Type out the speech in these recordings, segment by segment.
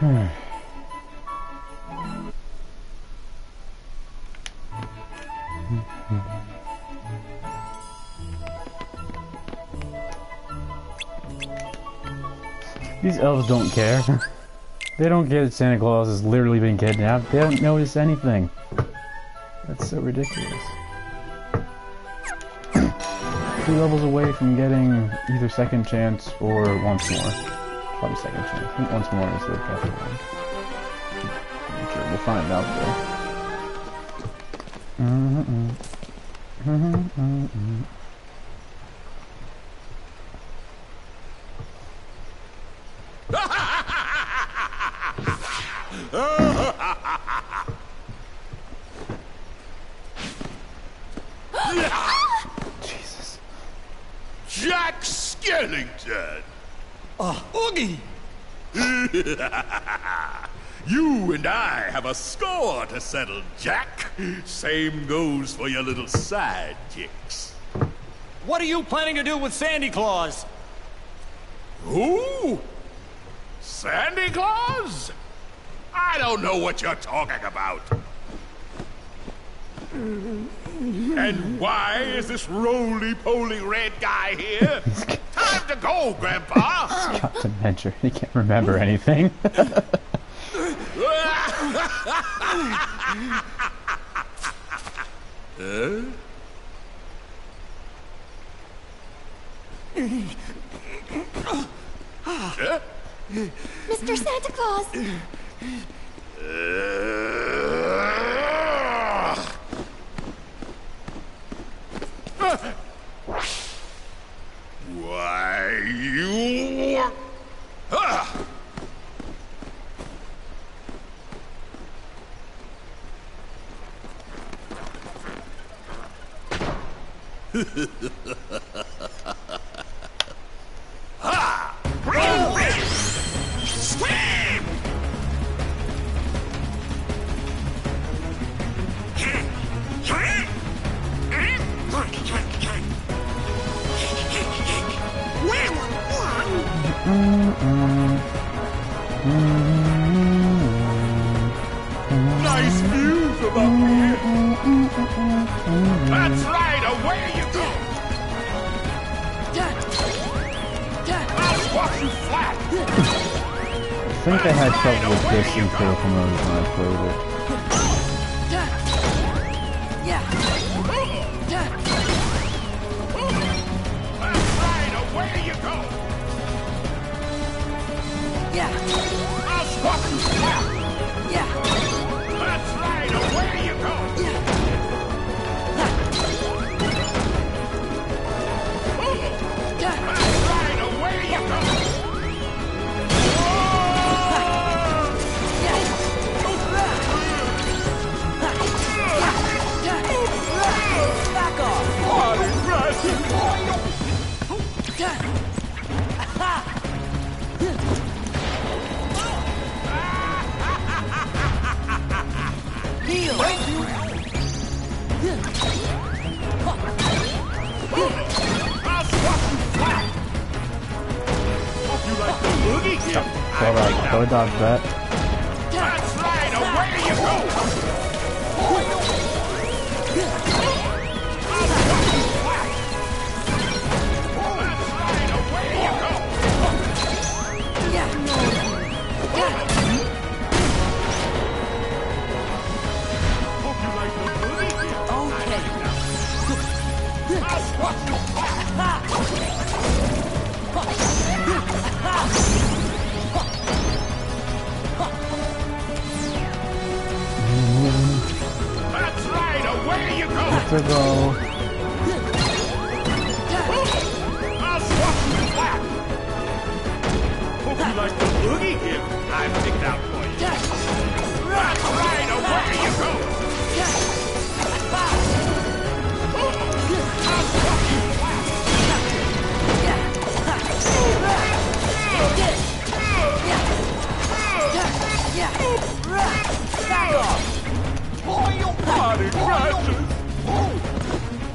These elves don't care. They don't get that Santa Claus has literally been kidnapped. They don't notice anything. That's so ridiculous. 2 levels away from getting either second chance or once more. Probably second chance. I think once more is the better one. I'm sure we'll find out though. Jesus. Jack Skellington! Oogie! You and I have a score to settle, Jack. Same goes for your little sidekicks. What are you planning to do with Sandy Claus? Who? Sandy Claus? I don't know what you're talking about. And why is this roly-poly red guy here? Time to go, Grandpa! He's got dementia. He can't remember anything. Mr. Santa Claus! Why, you... Ha! Bring this! Scream! Nice view from up here. That's right, away you go. I'll squash you flat. I think I had trouble with this in Critical Mode when I played it. That's right, away you go. I'll squash you flat. That's right, away you go. That's right, away you go. Back off! Deal! I'll squash you flat. Hope you like the boogie kid. Alright, go dodge that. That's right, away you go. I'll squash you flat. That's right, away you go. Hope you like the boogie kid. Okay. I'll squash you flat. That's right, away you go. To go. I'll squash you flat. Hope you like the boogie kid I picked out for you. That's right, away you go. I'll squash you flat. Back off! Party crashes.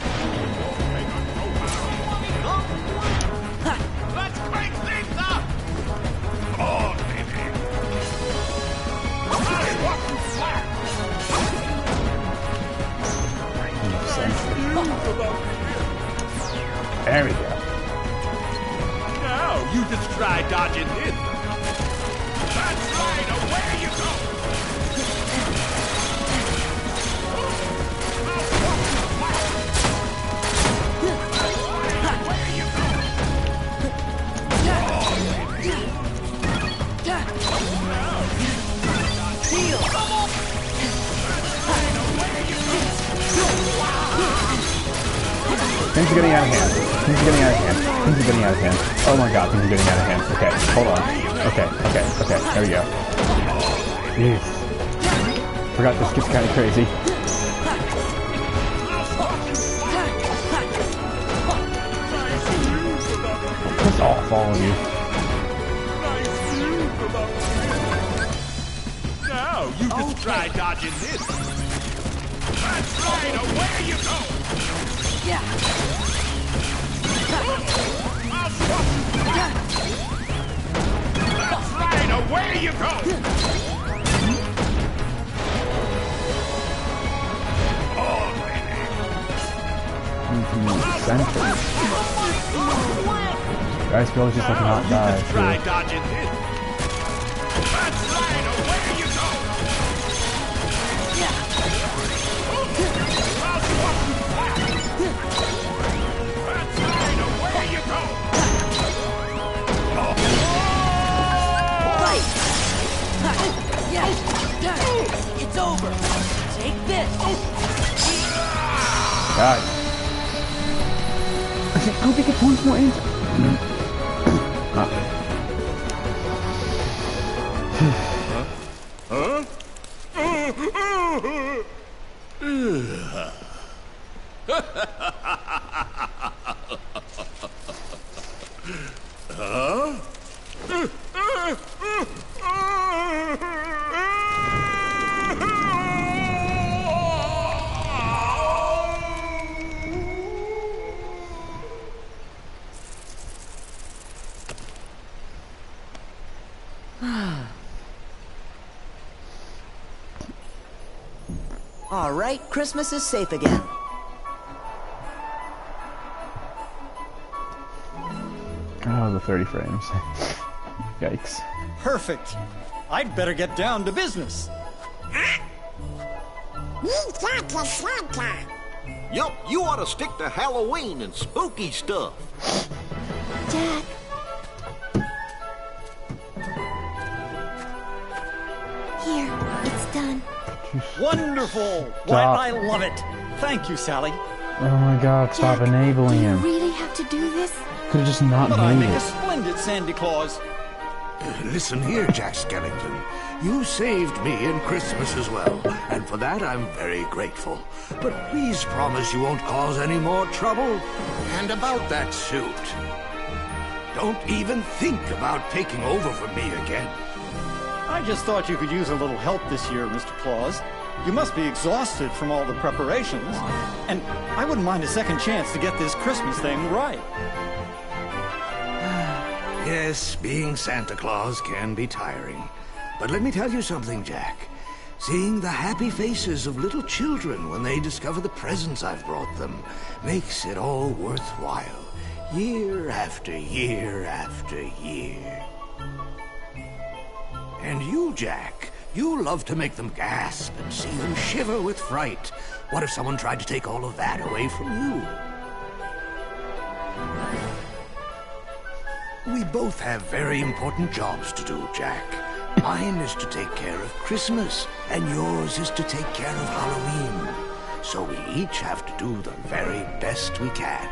There we go. Now, you just try dodging this. That's right, away you go! Things are getting out of hand. Things are getting out of hand. Things are getting out of hand. Oh my god, things are getting out of hand. Okay, hold on. Okay. There we go. Jeez. Forgot this gets kind of crazy. Let's all follow you. Now, you just try dodging this. That's right, away you go! Yeah. I'll swap you back. That's right, away you go! Guys feel just like a hot guy. Just try dodging this. That's right, away you go! Yeah. I'll swap you back. That's right, away you go! Right. Yeah. It's over. Take this. God. I think it's once more answer. All right, Christmas is safe again. Oh, the 30 frames. Yikes. Perfect. I'd better get down to business. Yup, you ought to stick to Halloween and spooky stuff. Jack. Here, it's done. Wonderful. Why, I love it. Thank you, Sally. Oh my god, stop Jack, enabling do you him. really have to do this? Could have just not But I made make a it. splendid Sandy Claus. Listen here, Jack Skellington. You saved me in Christmas as well, and for that I'm very grateful. But please promise you won't cause any more trouble. And about that suit, don't even think about taking over for me again. I just thought you could use a little help this year, Mr. Claus. You must be exhausted from all the preparations. And I wouldn't mind a second chance to get this Christmas thing right. Yes, being Santa Claus can be tiring. But let me tell you something, Jack. Seeing the happy faces of little children when they discover the presents I've brought them makes it all worthwhile. Year after year after year. And you, Jack, you love to make them gasp and see them shiver with fright. What if someone tried to take all of that away from you? We both have very important jobs to do, Jack. Mine is to take care of Christmas, and yours is to take care of Halloween. So we each have to do the very best we can.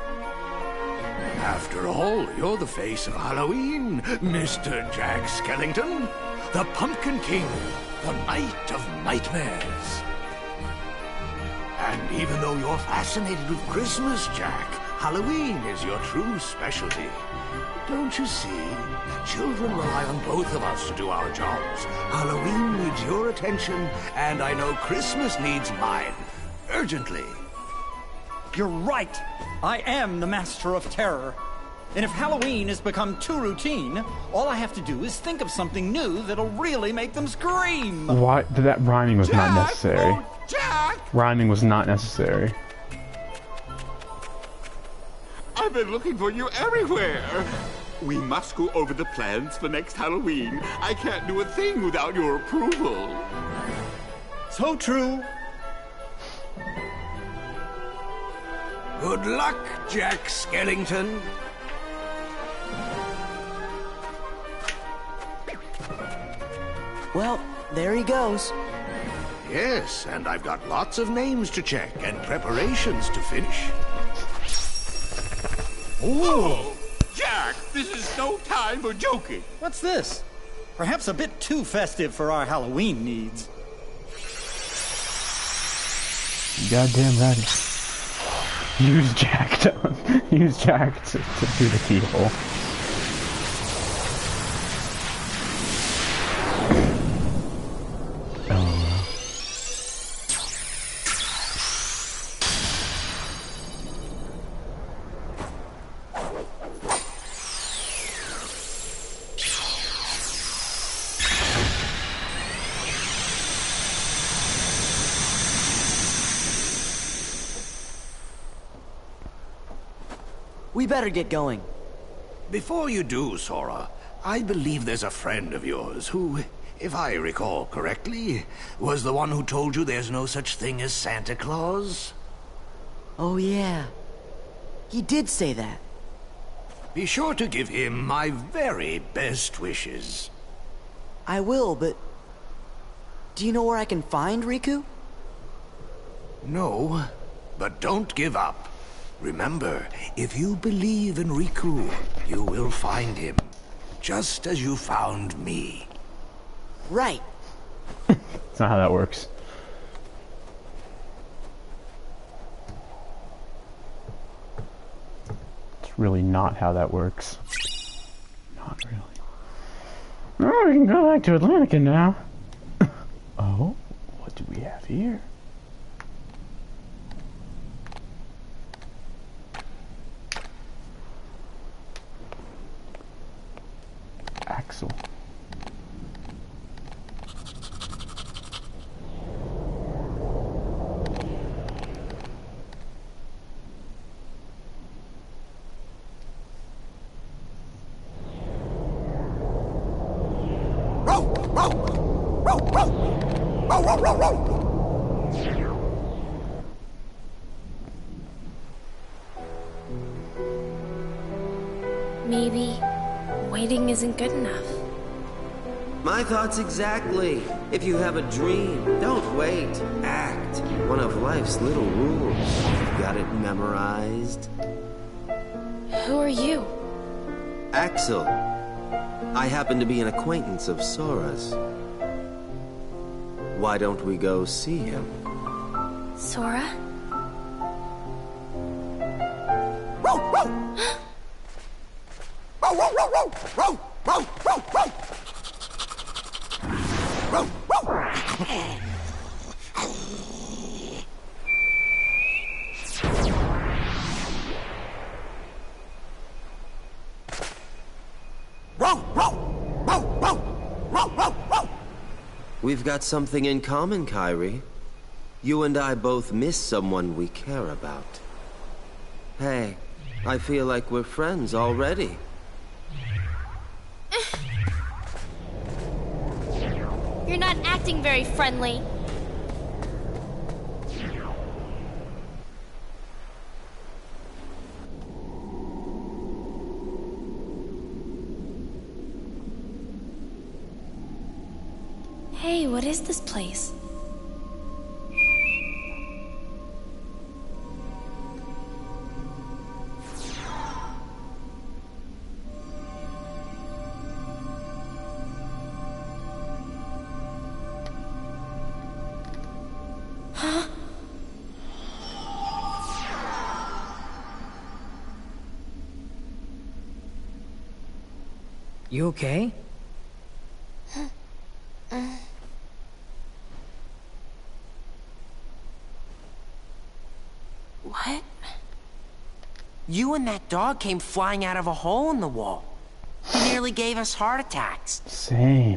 After all, you're the face of Halloween, Mr. Jack Skellington. The Pumpkin King, the Knight of Nightmares. And even though you're fascinated with Christmas, Jack, Halloween is your true specialty. Don't you see? Children rely on both of us to do our jobs. Halloween needs your attention, and I know Christmas needs mine. Urgently. You're right. I am the master of terror. And if Halloween has become too routine, all I have to do is think of something new that'll really make them scream. Why? That rhyming was not necessary. Jack! Rhyming was not necessary. I've been looking for you everywhere. We must go over the plans for next Halloween. I can't do a thing without your approval. So true. Good luck, Jack Skellington. Well, there he goes. Yes, and I've got lots of names to check and preparations to finish. Oh, Jack, this is no time for joking. What's this? Perhaps a bit too festive for our Halloween needs. Goddamn right. Use Jack to use Jack to do the keyhole. We better get going. Before you do, Sora, I believe there's a friend of yours who, if I recall correctly, was the one who told you there's no such thing as Santa Claus? Oh, yeah. He did say that. Be sure to give him my very best wishes. I will, but... do you know where I can find Riku? No, but don't give up. Remember, if you believe in Riku, you will find him. Just as you found me. Right. That's not how that works. It's really not how that works. Not really. Oh, we can go back to Atlantica now. Oh, what do we have here? Axel. Maybe waiting isn't good enough. My thoughts exactly. If you have a dream, don't wait. Act. One of life's little rules. Got it memorized? Who are you? Axel. I happen to be an acquaintance of Sora's. Why don't we go see him? Sora? We've got something in common, Kairi. You and I both miss someone we care about. Hey, I feel like we're friends already. You're not acting very friendly. Hey, what is this place? Huh? You okay? What? You and that dog came flying out of a hole in the wall. He nearly gave us heart attacks. Same.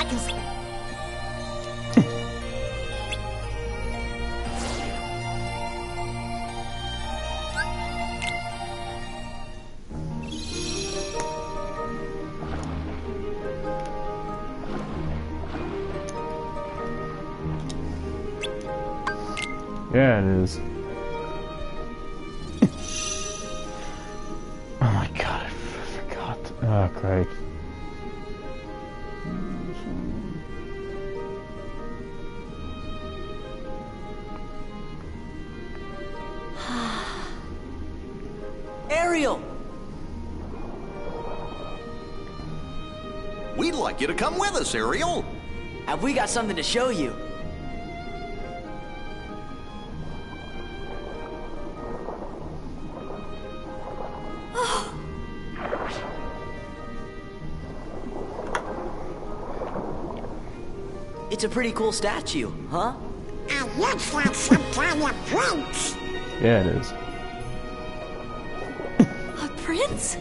because... Yeah, it is. Oh my god, I forgot. Oh, great. Ariel! We'd like you to come with us, Ariel. Have we got something to show you? It's a pretty cool statue, huh? It looks like some kind of prince. Yeah, it is. A prince?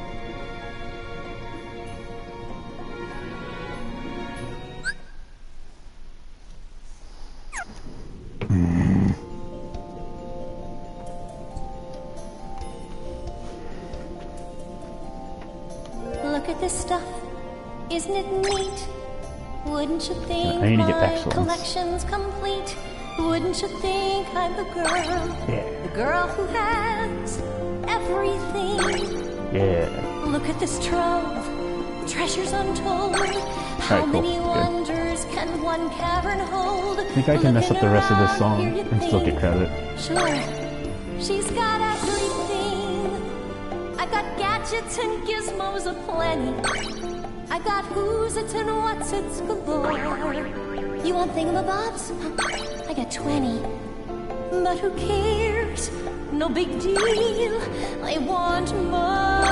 Look at this stuff. Isn't it neat? Wouldn't you think I need to my get excellence. collection's complete? Wouldn't you think I'm the girl? Yeah. The girl who has everything. Yeah. Look at this trove, treasures untold. How cool. many Good. wonders can one cavern hold? I think I can mess up the rest of this Looking song around, here you and still get think, credit. Sure, she's got everything. I got gadgets and gizmos aplenty. I got who's it and what's it's galore. You want thingamabobs? I got 20. But who cares? No big deal. I want more.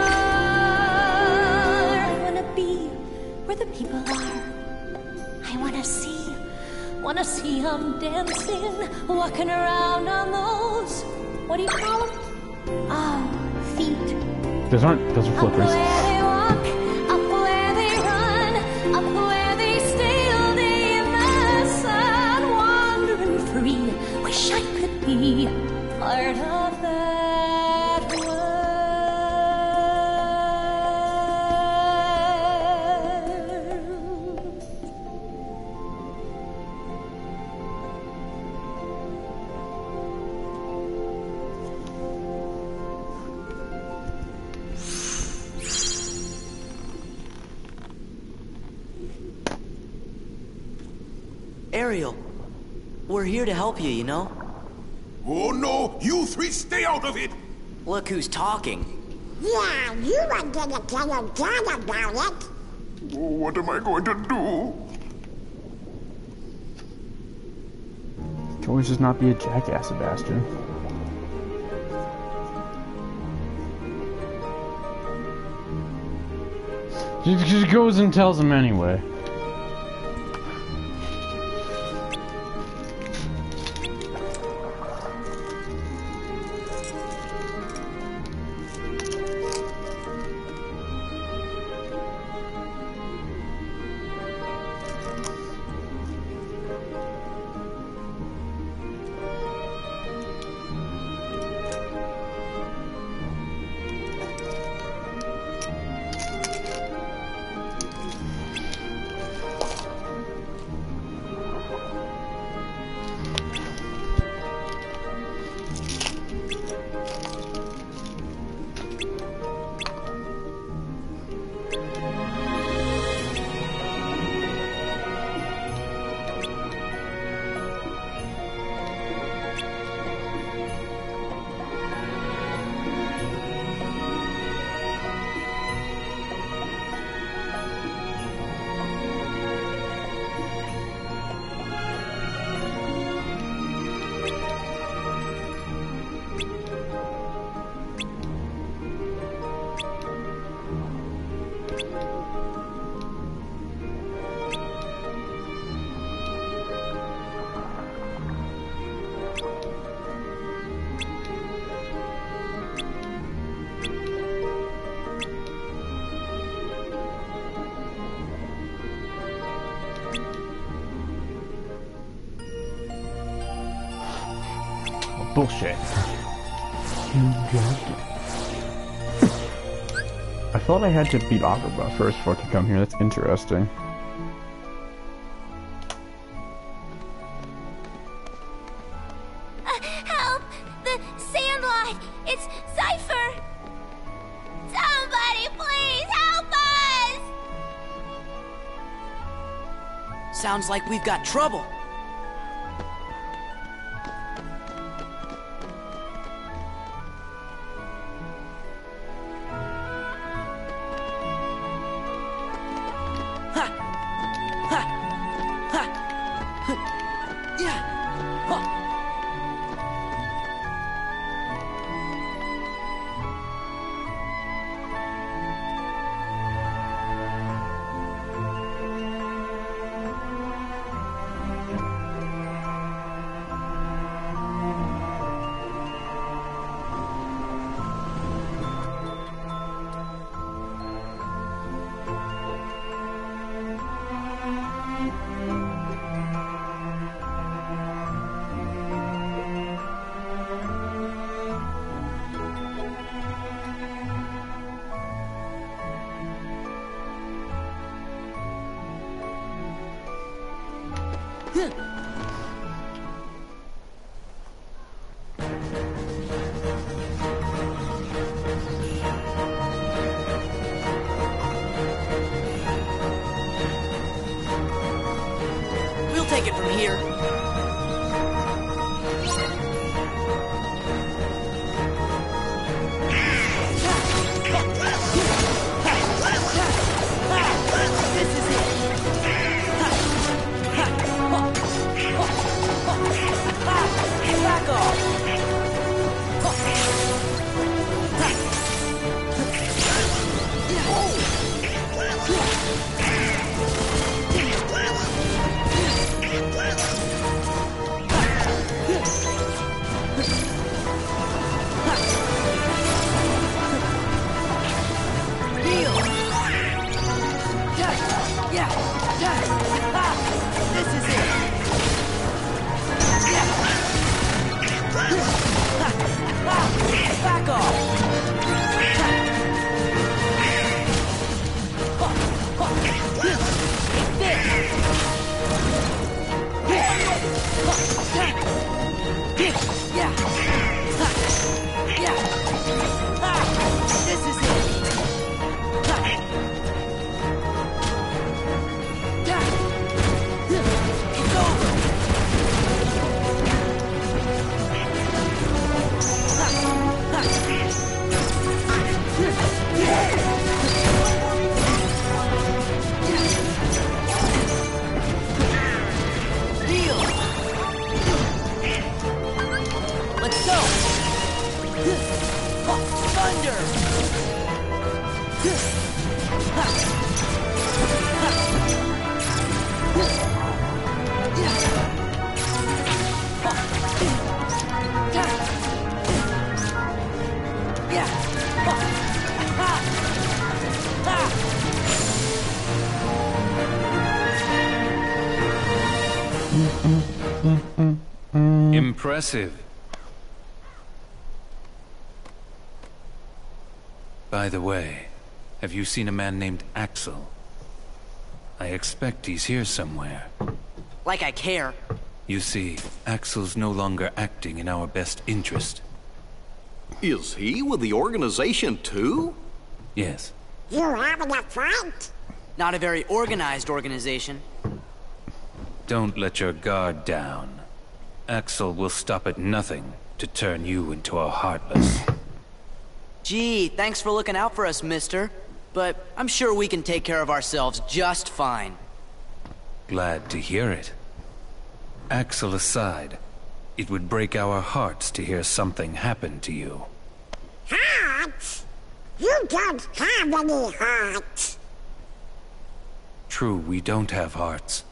I wanna be where the people are. I wanna see them dancing, walking around on those, what do you call them? Oh, feet. Those are Up flippers. where they walk, up where they run, up where they stay all day in the sun, wandering free. Wish I could be part of that world. Ariel, we're here to help you, you know? Oh no, you three stay out of it! Look who's talking. Yeah, you were gonna tell your dad about it. What am I going to do? You can always just not be a jackass, Sebastian. She just goes and tells him anyway. Bullshit. I thought I had to beat Agrabah first before I could come here. That's interesting. Help! The Sandlot! It's Cypher! Somebody please help us! Sounds like we've got trouble. We'll take it from here. This is it. Back off. This is it. Back off. This is it. It's over. Let's go! Thunder! Impressive. By the way, have you seen a man named Axel? I expect he's here somewhere. Like I care. You see, Axel's no longer acting in our best interest. Is he with the organization too? Yes. You having a fight? Not a very organized organization. Don't let your guard down. Axel will stop at nothing to turn you into a Heartless. Gee, thanks for looking out for us, mister. But I'm sure we can take care of ourselves just fine. Glad to hear it. Axel aside, it would break our hearts to hear something happen to you. Hearts? You don't have any hearts. True, we don't have hearts.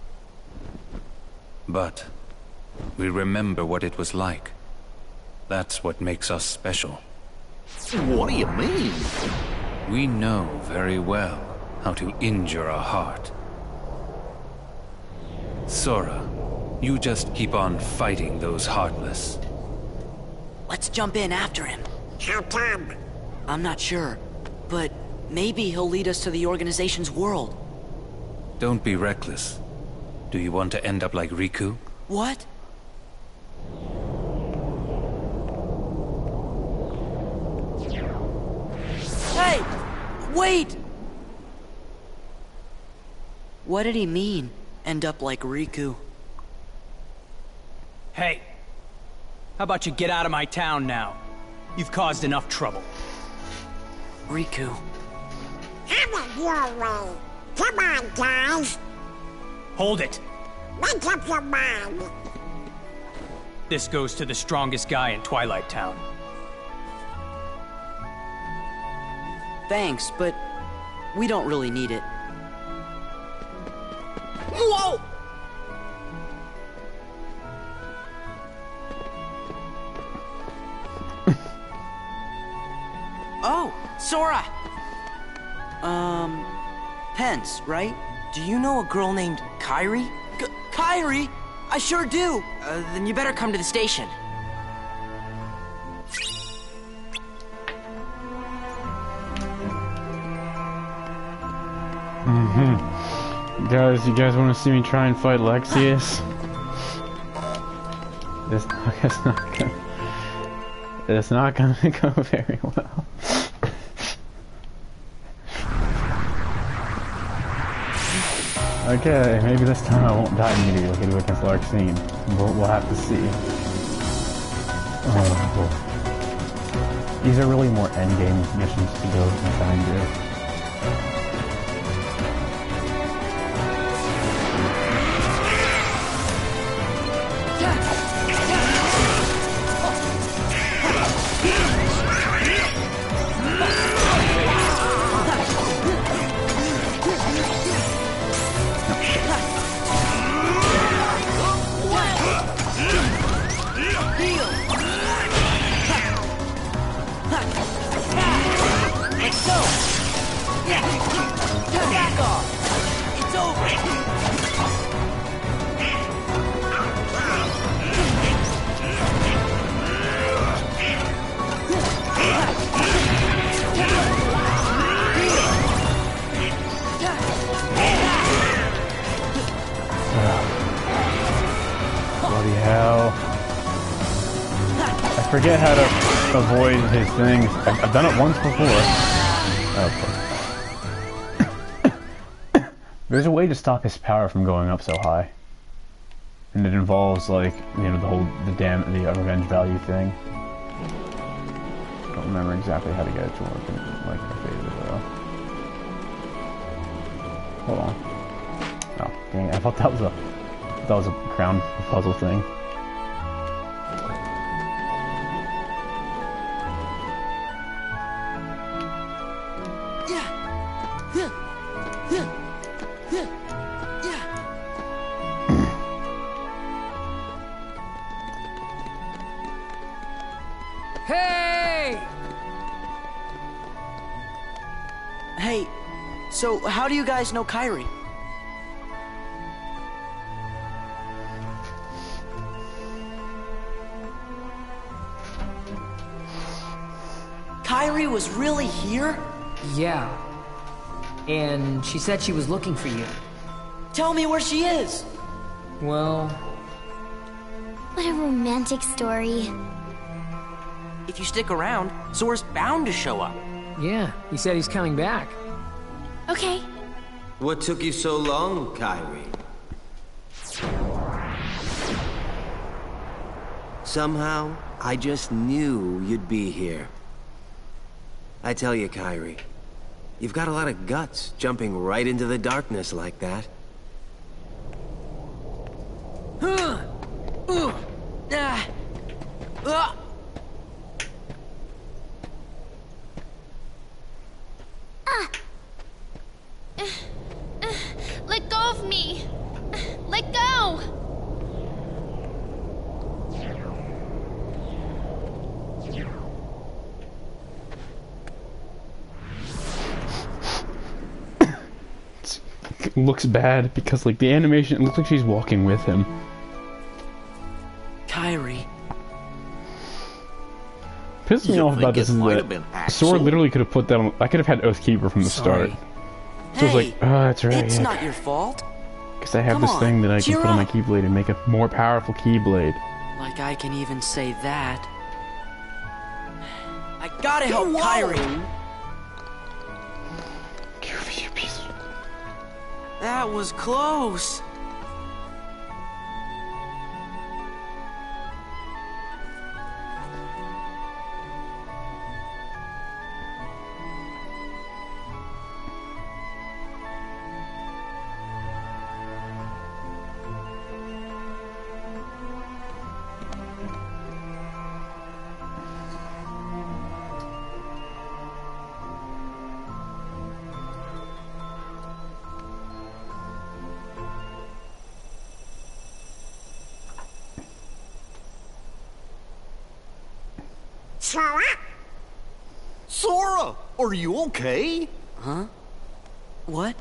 But we remember what it was like. That's what makes us special. What do you mean? We know very well how to injure a heart. Sora, you just keep on fighting those Heartless. Let's jump in after him. How come? I'm not sure, but maybe he'll lead us to the organization's world. Don't be reckless. Do you want to end up like Riku? What? Hey! Wait! What did he mean, end up like Riku? Hey, how about you get out of my town now? You've caused enough trouble. Riku. Have it your way. Come on, guys. Hold it. Make up your mind. This goes to the strongest guy in Twilight Town. Thanks, but we don't really need it. Whoa! Oh, Sora! Pence, right? Do you know a girl named Kairi? Kairi? I sure do! Then you better come to the station. Guys, you guys want to see me try and fight Lexaeus? It's not gonna go very well. Okay, maybe this time I won't die immediately against Larxene. We'll have to see. Oh, boy. These are really more endgame missions to go and try and do. I forget how to avoid his things. I've done it once before. Okay. There's a way to stop his power from going up so high. And it involves, like, you know, the revenge value thing. I don't remember exactly how to get it to work in, like, my favorite, though. Hold on. Oh, dang it. I thought that was a crown puzzle thing. Hey, so how do you guys know Kairi? Kairi was really here? Yeah. And she said she was looking for you. Tell me where she is! Well... What a romantic story. If you stick around, Sora's bound to show up. Yeah, he said he's coming back. Okay. What took you so long, Kairi? Somehow, I just knew you'd be here. I tell you, Kairi, you've got a lot of guts jumping right into the darkness like that. Let go of me! Let go! It looks bad because, like, the animation, it looks like she's walking with him. Kairi. pisses me You off about think this it is might that have been Axel? Sora literally could have put that on. I could have had Oathkeeper from the Sorry. start. So I was like, oh, that's right. It's yeah. not your fault. Because I have Come this on, thing that I can cheer put on my up. Keyblade and make a more powerful Keyblade. Like I can even say that. I gotta help Kairi. That was close. Sora? Sora, are you okay? Huh? What?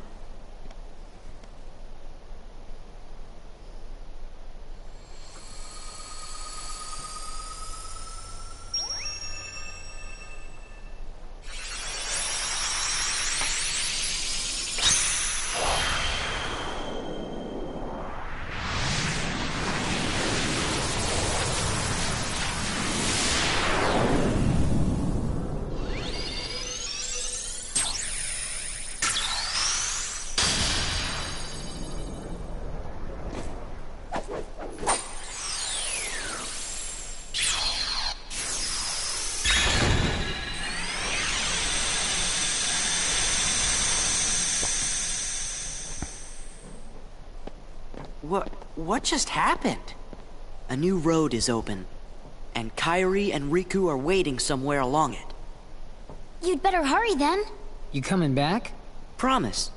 What just happened? A new road is open, and Kairi and Riku are waiting somewhere along it. You'd better hurry then. You coming back? Promise.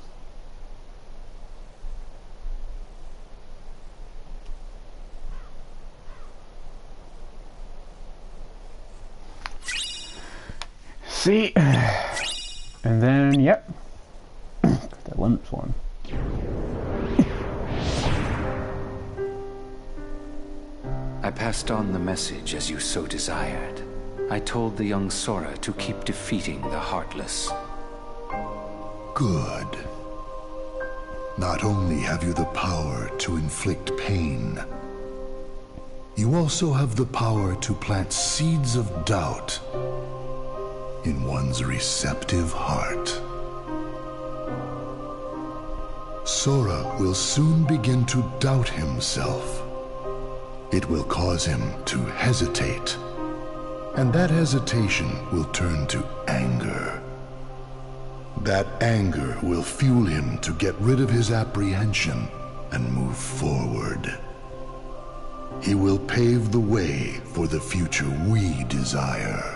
See? And then, yep. That limits one. I passed on the message as you so desired. I told the young Sora to keep defeating the Heartless. Good. Not only have you the power to inflict pain, you also have the power to plant seeds of doubt in one's receptive heart. Sora will soon begin to doubt himself. It will cause him to hesitate, and that hesitation will turn to anger. That anger will fuel him to get rid of his apprehension and move forward. He will pave the way for the future we desire.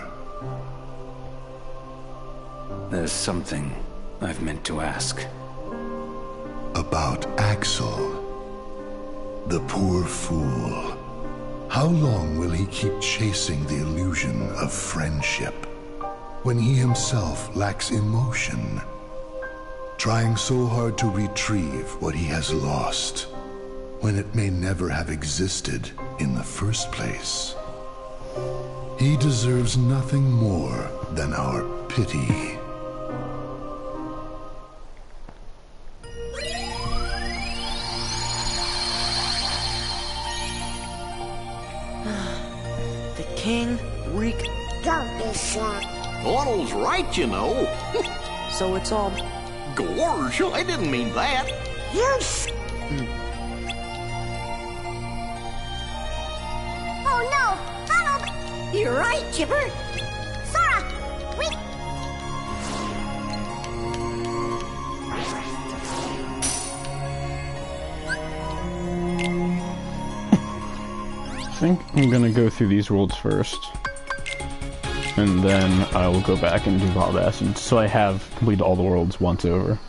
There's something I've meant to ask. About Axel, the poor fool. How long will he keep chasing the illusion of friendship when he himself lacks emotion, trying so hard to retrieve what he has lost when it may never have existed in the first place? He deserves nothing more than our pity. King, Rick... Don't be sad. Donald's right, you know. So it's all... Gorge, I didn't mean that. You Oh no! Donald! You're right, Chipper. Sora! We... I think I'm gonna go through these worlds first, and then I will go back and do Wild Essence, so I have completed all the worlds once over.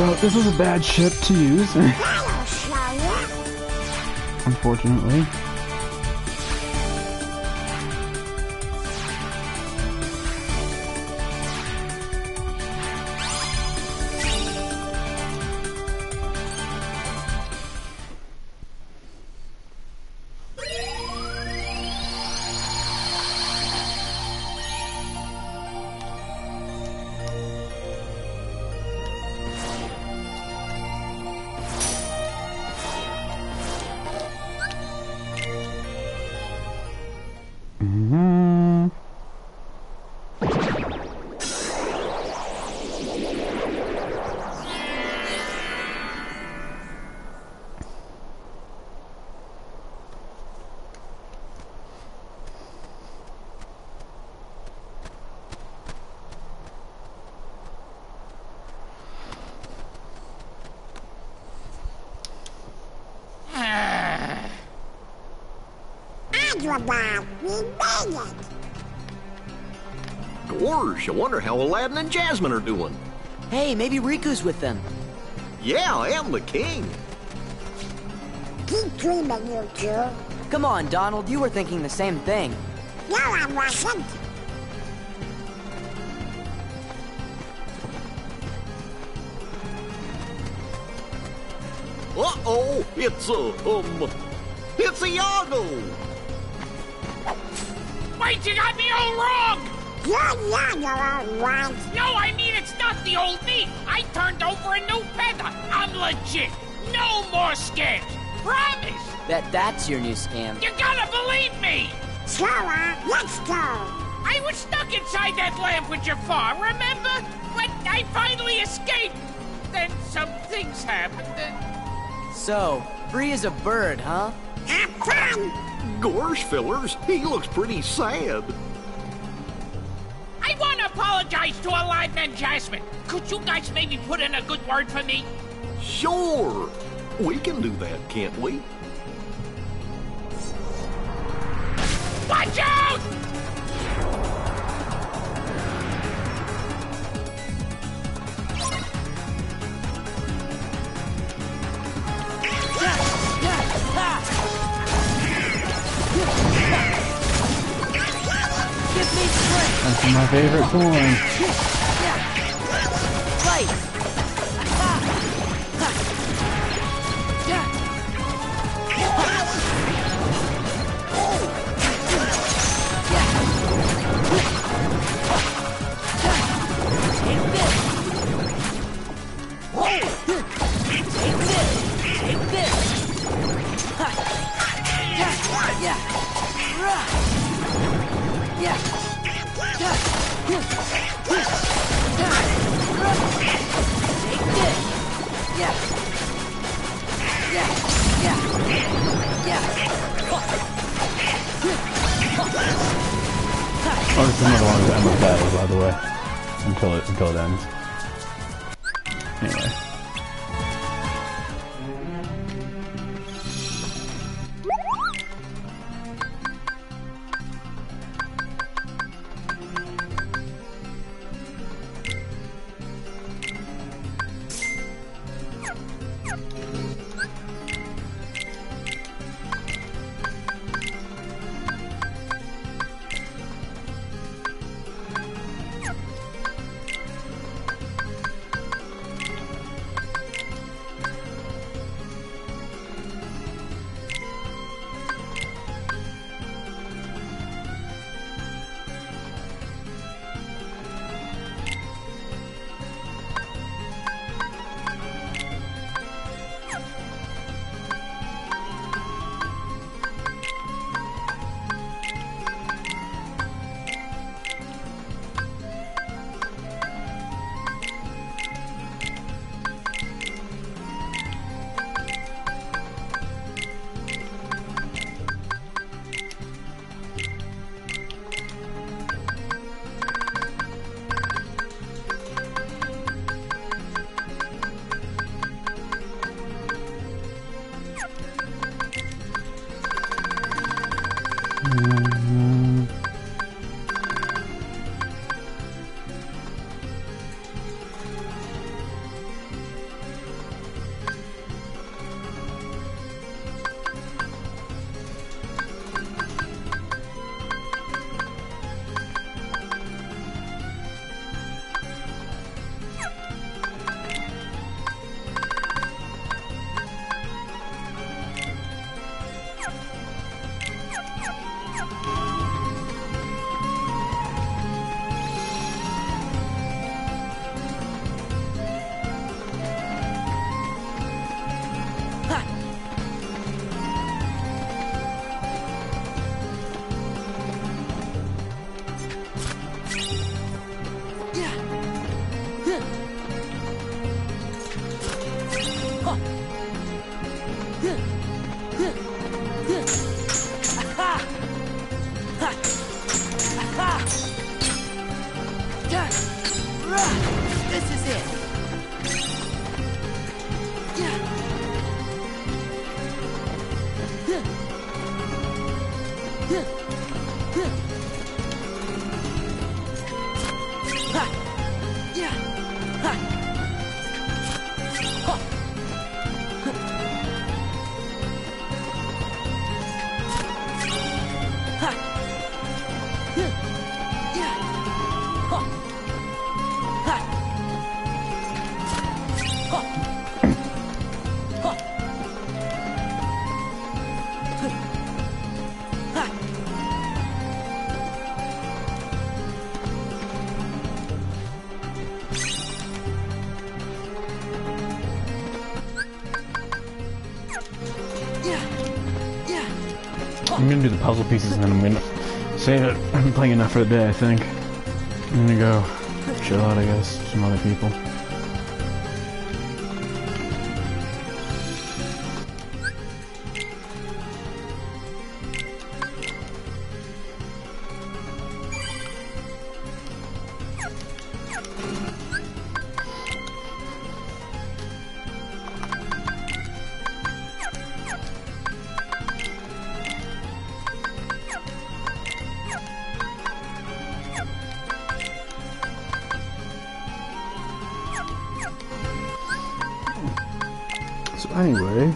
So this was a bad ship to use, unfortunately. Gorge, I wonder how Aladdin and Jasmine are doing. Hey, maybe Riku's with them. Yeah, I am the king. Keep dreaming, you two. Come on, Donald, you were thinking the same thing. No, I wasn't. Uh-oh, it's a Iago. Wait, you got me all wrong! You're Iago, all right. No, I mean it's not the old me. I turned over a new feather. I'm legit. No more scams. Promise. That's your new scam. You gotta believe me. Sora, let's go. I was stuck inside that lamp with Jafar, remember? But I finally escaped. Then some things happened and... So, free as a bird, huh? Have fun. Gorge fillers, he looks pretty sad. I want to apologize to Aladdin and Jasmine. Could you guys maybe put in a good word for me? Sure. We can do that, can't we? Watch out! That's my favorite coin. Fight! Oh, this is another one of the endless battles, by the way. Until it ends. Anyway. I'm gonna do the puzzle pieces and then I'm gonna save it. I'm playing enough for the day, I think. I'm gonna go chill out, I guess, with some other people. So anyway,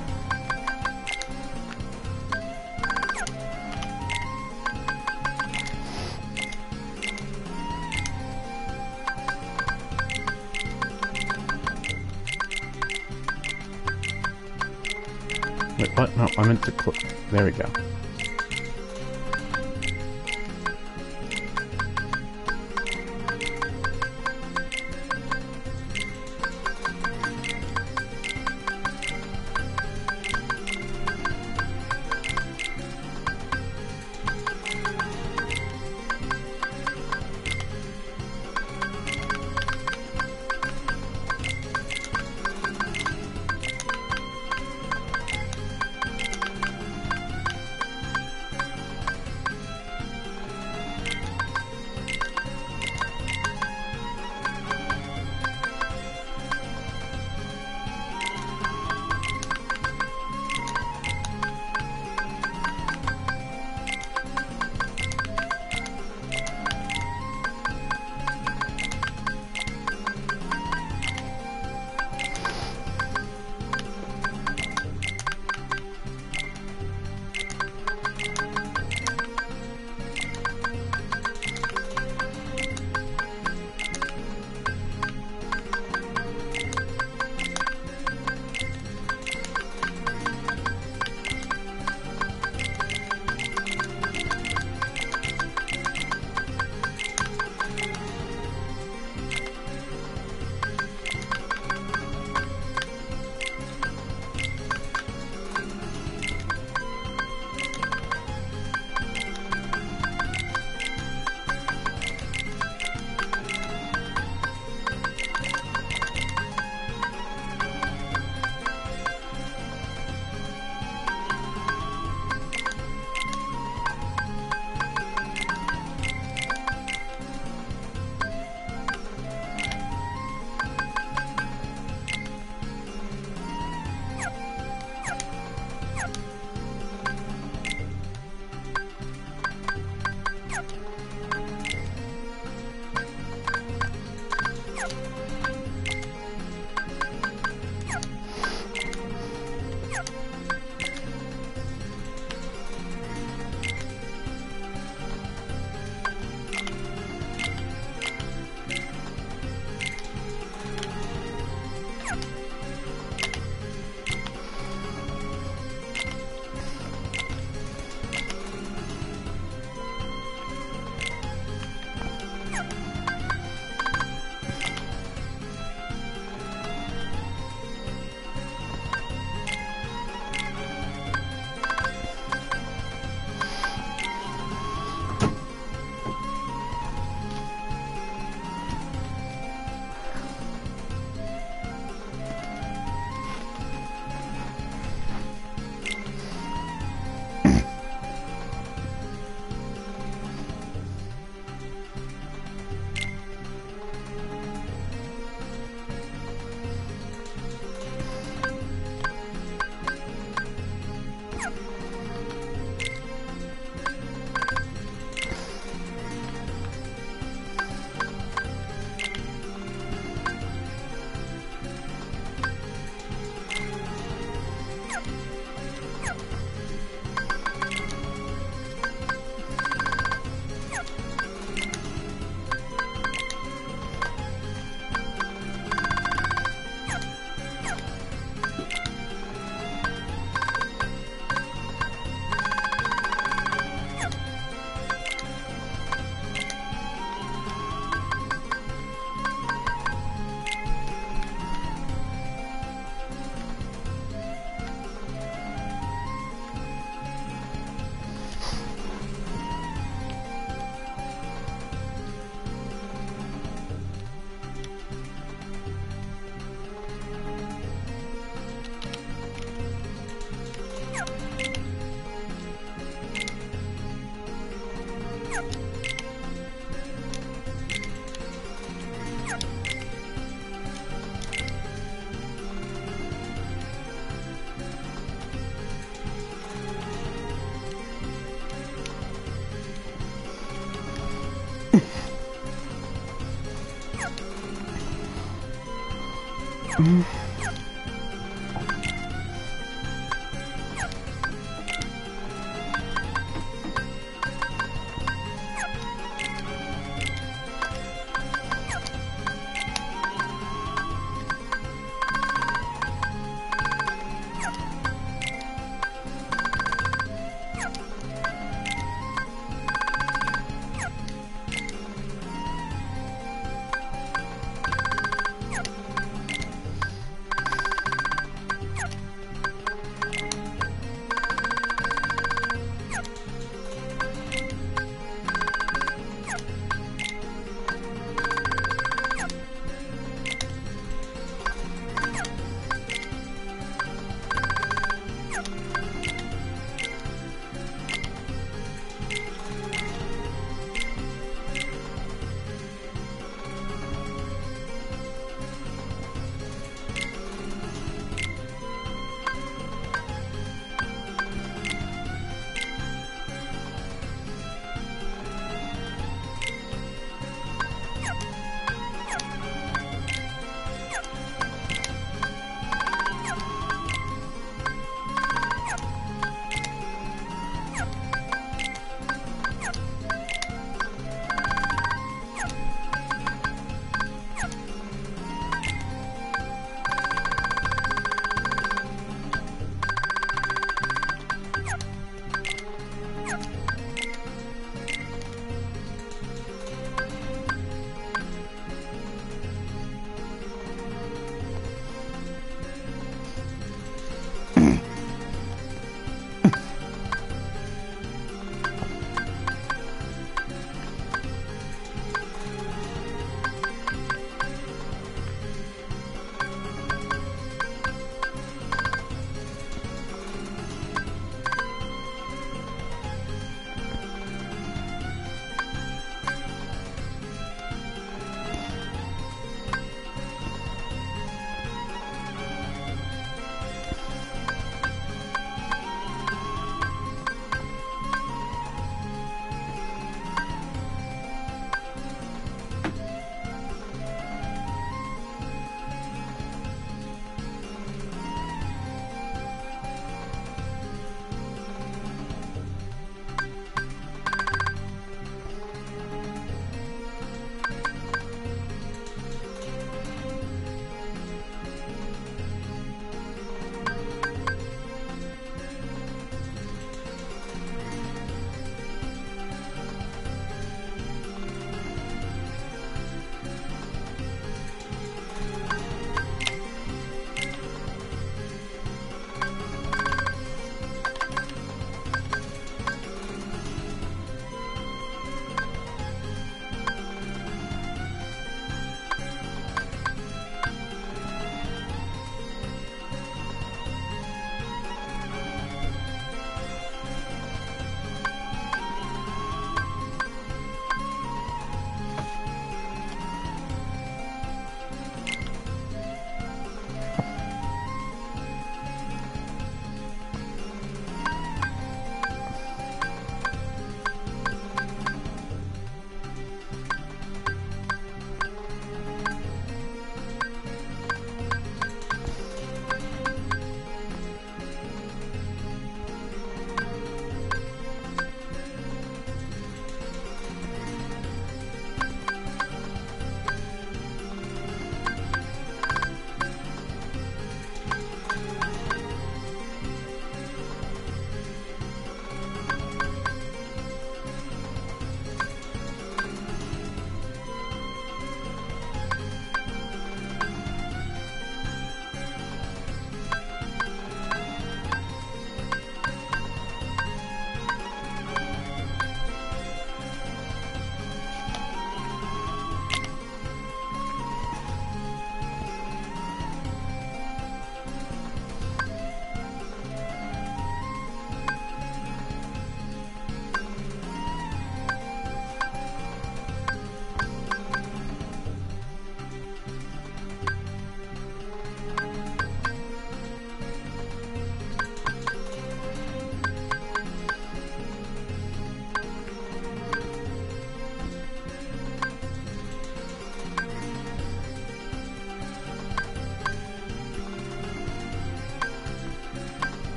wait, what? No, I meant to there we go.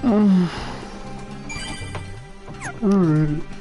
Alright.